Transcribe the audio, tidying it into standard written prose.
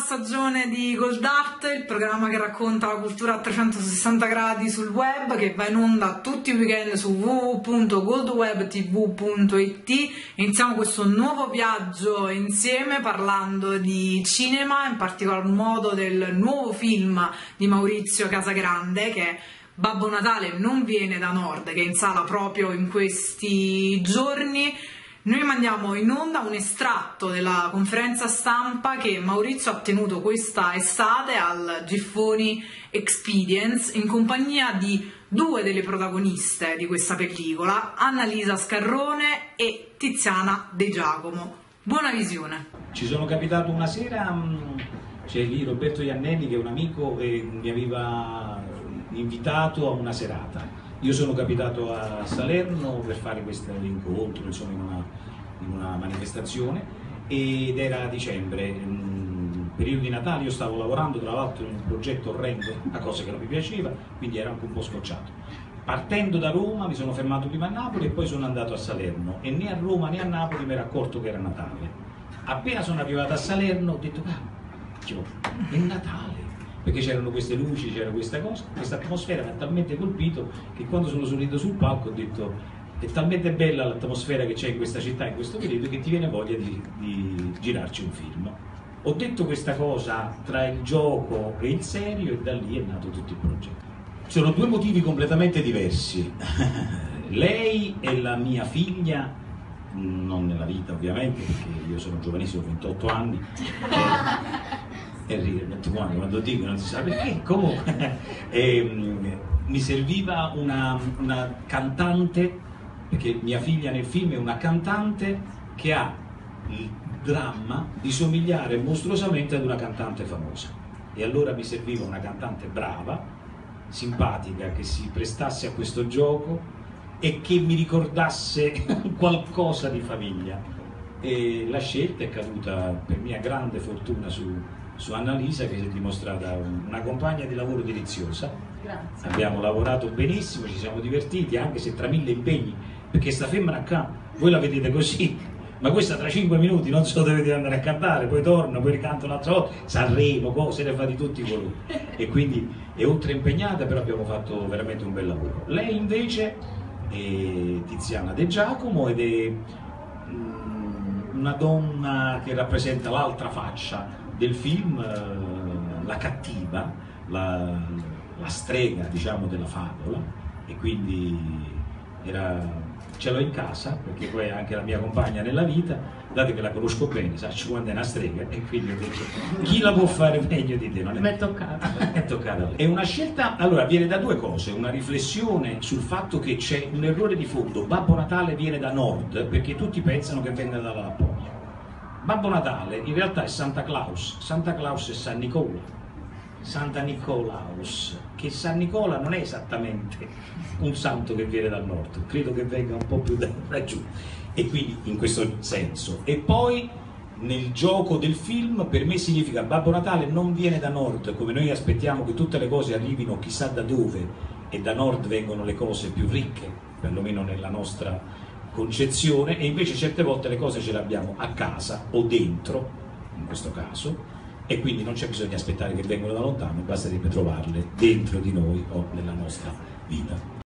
stagione di Gold Art, il programma che racconta la cultura a 360 gradi sul web, che va in onda tutti i weekend su www.goldwebtv.it. Iniziamo questo nuovo viaggio insieme parlando di cinema, in particolar modo del nuovo film di Maurizio Casagrande, che è Babbo Natale non viene da Nord, che è in sala proprio in questi giorni. Noi mandiamo in onda un estratto della conferenza stampa che Maurizio ha tenuto questa estate al Giffoni Experience in compagnia di due delle protagoniste di questa pellicola, Annalisa Scarrone e Tiziana De Giacomo. Buona visione. Ci sono capitato una sera, c'è lì Roberto Iannelli che è un amico e mi aveva invitato a una serata. Io sono capitato a Salerno per fare questo incontro, insomma, in una manifestazione, ed era dicembre, periodo di Natale. Io stavo lavorando tra l'altro in un progetto orrendo, una cosa che non mi piaceva, quindi ero anche un po' scocciato. Partendo da Roma mi sono fermato prima a Napoli e poi sono andato a Salerno, e né a Roma né a Napoli mi ero accorto che era Natale. Appena sono arrivato a Salerno ho detto: è Natale! Perché c'erano queste luci, c'era questa cosa, questa atmosfera mi ha talmente colpito che quando sono salito sul palco ho detto: è talmente bella l'atmosfera che c'è in questa città in questo periodo che ti viene voglia di girarci un film. Ho detto questa cosa tra il gioco e il serio e da lì è nato tutto il progetto. Sono due motivi completamente diversi. Lei è la mia figlia, non nella vita ovviamente, perché io sono giovanissimo, ho 28 anni. E ride, quando dico non si sa perché, comunque mi serviva una cantante, perché mia figlia nel film è una cantante che ha il dramma di somigliare mostruosamente ad una cantante famosa, e allora mi serviva una cantante brava, simpatica, che si prestasse a questo gioco e che mi ricordasse qualcosa di famiglia, e la scelta è caduta per mia grande fortuna su Annalisa, che si è dimostrata una compagna di lavoro deliziosa. Grazie. Abbiamo lavorato benissimo, ci siamo divertiti, anche se tra mille impegni, perché sta femmina qua, voi la vedete così, ma questa tra 5 minuti non so dove deve andare a cantare, poi torna, poi ricanta un'altra volta, Sanremo, cose, ne fa di tutti i colori, e quindi è oltre impegnata, però abbiamo fatto veramente un bel lavoro. Lei invece è Tiziana De Giacomo ed è una donna che rappresenta l'altra faccia del film, la cattiva, la strega, diciamo, della favola, e quindi ce l'ho in casa perché poi è anche la mia compagna nella vita, dato che la conosco bene, sa quando è una strega, e quindi ho detto: chi la può fare meglio di te? Non è... Mi è toccata. È toccata. È una scelta, allora, viene da due cose: una riflessione sul fatto che c'è un errore di fondo. Babbo Natale viene da Nord perché tutti pensano che venga dalla Lapponia. Babbo Natale in realtà è Santa Claus è San Nicola, Santa Nicolaus, che San Nicola non è esattamente un santo che viene dal nord, credo che venga un po' più da giù, e quindi in questo senso. E poi nel gioco del film per me significa: Babbo Natale non viene da nord, come noi aspettiamo che tutte le cose arrivino chissà da dove, e da nord vengono le cose più ricche, perlomeno nella nostra concezione, e invece certe volte le cose ce le abbiamo a casa o dentro, in questo caso, e quindi non c'è bisogno di aspettare che vengano da lontano, basterebbe trovarle dentro di noi o nella nostra vita.